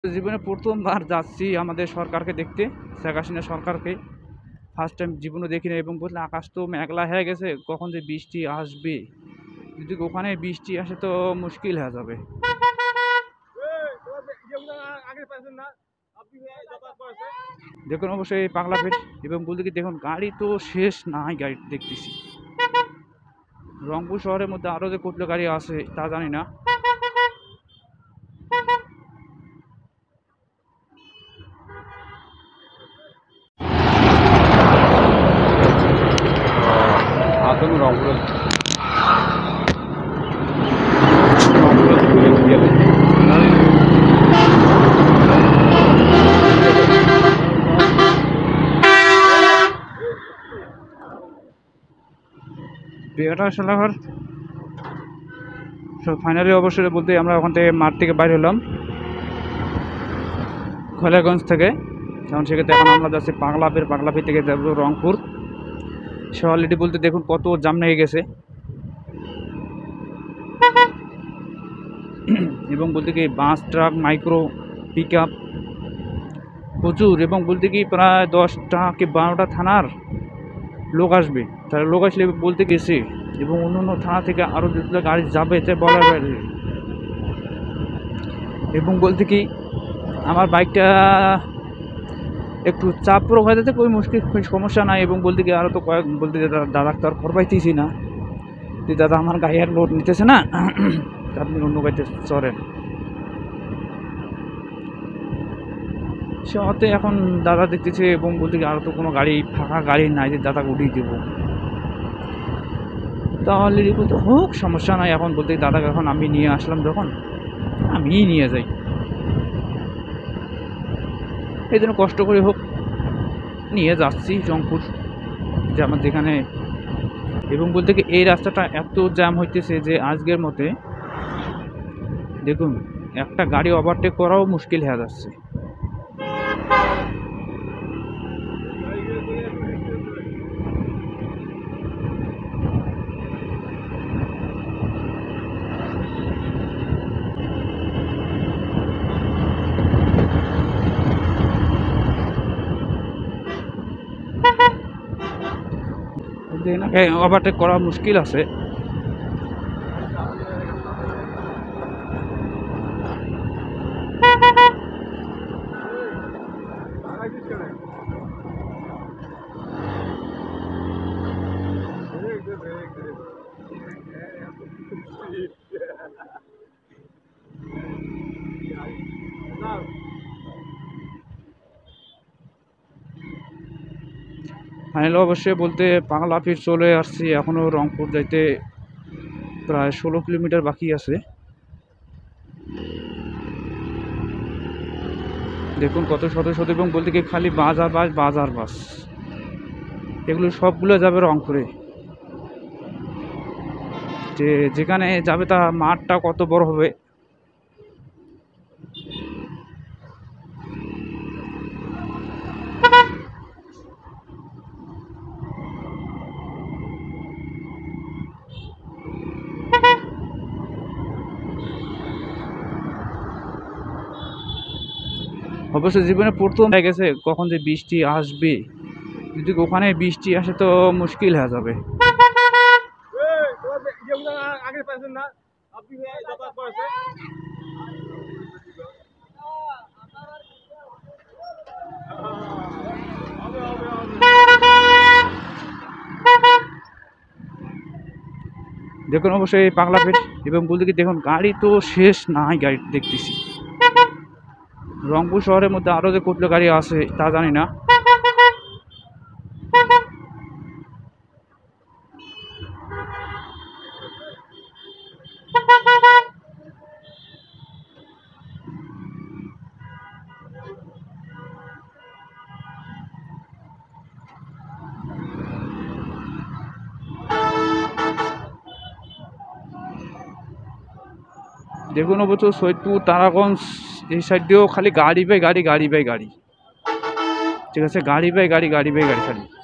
জীবনে প্রথমবার যাচ্ছি আমাদের সরকারকে দেখতে, শেখ হাসিনা সরকারকে। ফার্স্ট টাইম জীবনে দেখি না, এবং বললে আকাশ তো মেঘলা হয়ে গেছে, কখন যে বৃষ্টি আসবে। যদি ওখানে বৃষ্টি আসে তো মুশকিল হয়ে যাবে। দেখুন অবশ্যই পাগলা পেট, এবং বলতে কি দেখুন গাড়ি তো শেষ নাই, গাড়ি দেখতেছি। রংপুর শহরের মধ্যে আরও যে কতগুলো গাড়ি আছে তা জানি না। রংপুর বিয়েটা সালাঘর ফাইনালি অবশ্যই বলতে আমরা ওখান থেকে মাঠ থেকে বাইরে হলাম, খোলাগঞ্জ থেকে। যেমন সেক্ষেত্রে এখন আমরা যাচ্ছি পাগলাপের থেকে যাবো রংপুর। সে অলরেডি বলতে দেখুন কত জাম লেগে গেছে, এবং বলতে কি bus, truck, micro, pick up প্রচুর, এবং বলতে কি প্রায় 10টা কি 12টা থানার লোক আসবে। তারা লোক আসলে বলতে গেছে, এবং অন্য অন্য থানা থেকে আরও যেগুলো গাড়ি যাবে তাই বলার বাইরে। এবং বলতে কি আমার বাইকটা একটু চাপ প্রয়োগ হয়ে যেতে કોઈ মুশকিল કોઈ সমস্যা নাই, এবং বলতে কি আরও তো কয়েক বলতে দাদা তো আর খর পাইতেছি না, যে দাদা আমার গাড়ি আর লোড নিতেছে না, আপনি অন্য গাড়িতে চড়েন। সে হতে এখন দাদা দেখতেছে, এবং বলতে কি আরও তো কোনো গাড়ি ফাঁকা গাড়ি নাই যে দাদাকে উঠিয়ে দেবো। তাহলে বলতে হোক সমস্যা নাই, এখন বলতে দাদাকে এখন আমি নিয়ে আসলাম, যখন আমিই নিয়ে যাই, এই জন্য কষ্ট করে হোক নিয়ে যাচ্ছি রংপুর যে আমার যেখানে। এবং বলতে কি এই রাস্তাটা এত জ্যাম হইতেছে যে আজকের মতে দেখুন একটা গাড়ি ওভারটেক করাও মুশকিল হয়ে যাচ্ছে। ওভারটেক করা মুশকিল আছে। ফাইনাল অবশ্যই বলতে পাগলাপীর চলে আসছি, এখনও রংপুর যাইতে প্রায় 16 কিলোমিটার বাকি আছে। দেখুন কত শত শত, এবং বলতে কি খালি বাজার বাস এগুলো সবগুলো যাবে রংপুরে। যেখানে যাবে তা মাঠটা কত বড় হবে। অবশ্য জীবনে প্রথম হয়ে গেছে, কখন যে বৃষ্টি আসবে। যদি ওখানে বৃষ্টি আসে তো মুশকিল হয়ে যাবে। দেখুন অবশ্যই পাগলা পেট, এবং বলতে কি দেখুন গাড়ি তো শেষ নাই, গাড়ি দেখতেছি। রংপুর শহরের মধ্যে আরও যে কতগুলো গাড়ি আছে তা জানি না। দেখুন অবশ্য সৈয়দপুর, তারাগঞ্জ এই সাইড দিয়েও খালি গাড়ি বাই গাড়ি, ঠিক আছে, গাড়ি বাই গাড়ি খালি।